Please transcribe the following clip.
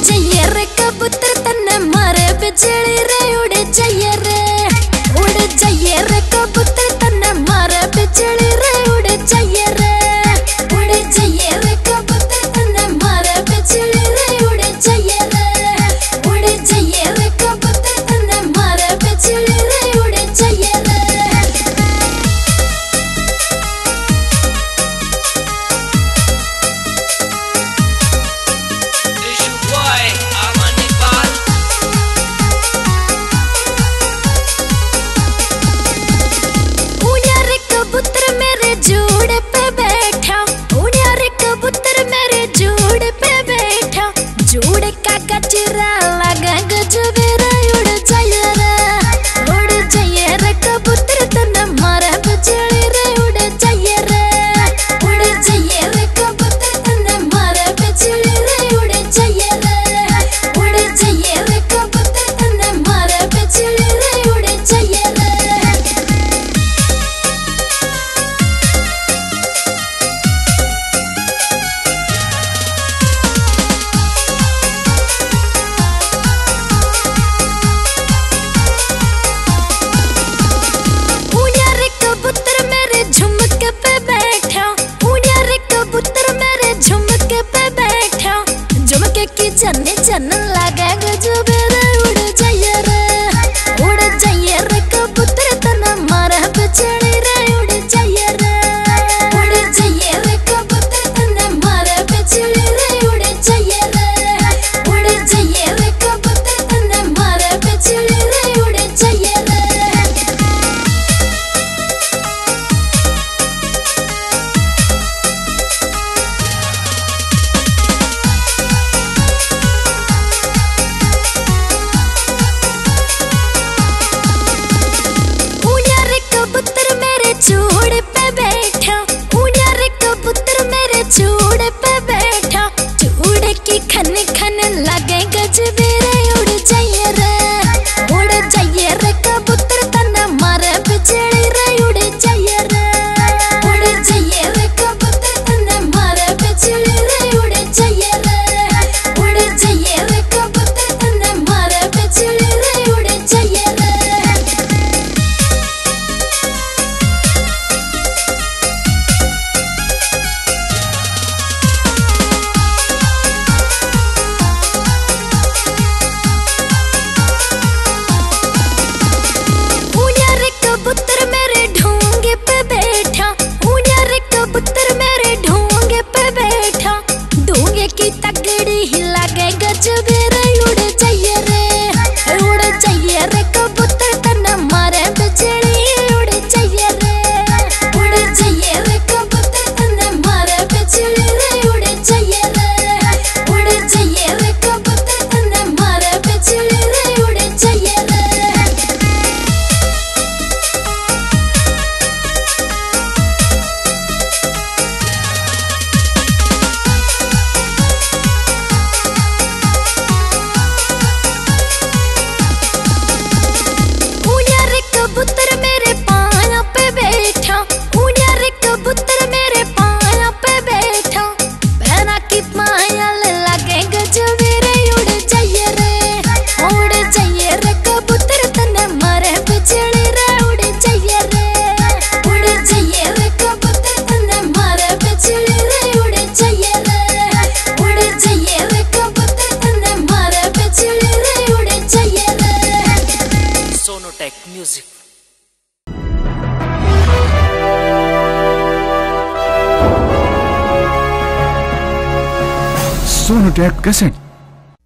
जाइए रे कबूतर तन्ने मारे बिजली रे उड़ जाइए रे कबूतर तन्ने मारे बिजली रे उड़ जाइए रे कबूतर तन्ने मारे बिजली रे उड़ जाइए रे कबूतर तन्ने मारे बिजली रे उड़ जाइए रे। जोड़ पे बैठा उड़िया रे कबूतर मेरे जोड़ पे बैठा जोड़ का गजरा लगा गजबे रे उड़ जाइए रे कबूतर तन्ने मारे बिजली रे उड़ जाइए रे कबूतर तन्ने मारे बिजली रे उड़ जाइए रे कबूतर तन्ने मारे बिजली रे उड़ जाइए रे। कबूतर मेरे झुमके पे बैठा उड़िया रे कबूतर मेरे झुमके पे बैठा झुमके की चन्नी चन्न लगा गजबे रे उड़ जाइए रे कबूतर तन्ने मारे बिजली रे उड़ जाइए रे कबूतर तन्ने मारे बिजली रे उड़ जाइए रे कबूतर तन्ने मारे बिजली रे उड़ जाइए रे। कबूतर मेरे जोड़ पे बैठा उड़िया रे कबूतर मेरे जोड़ पे बैठा जोड़ की खन खन लगे गजबे रे उड़ जाइए रे कबूतर तन्ने मारे बिजली रे उड़ जाइए रे कबूतर तन्ने मारे बिजली रे उड़ जाइए रे कबूतर तन्ने मारे बिजली रे उड़ जाइए रे। कबूतर मेरे ढोंगे पे बैठा उड़िया रे कबूतर मेरे ढोंगे पे बैठा ढोंगे की तगड़ी हिला गए गजबे रे उड़ जाइए रे कबूतर तन्ने मारे बिजली उड़ जाइए रे कबूतर तन्ने मारे बिजली रे उड़ जाइए रे कबूतर तन्ने मारे बिजली रे उड़ जाइए रे। कबूतर मेरे पाया पे बैठा उड़िया रे कबूतर मेरे पाया पे बैठा पैना की पायल लगे गजबे रे उड़ जाइए रे कबूतर तन्ने मारे बिजली रे उड़ जाइए रे कबूतर तन्ने मारे बिजली रे उड़ जाइए रे कबूतर तन्ने मारे बिजली रे उड़ जाइए रे। सोनोटेक म्यूजिक। सोनोटेक कैसेट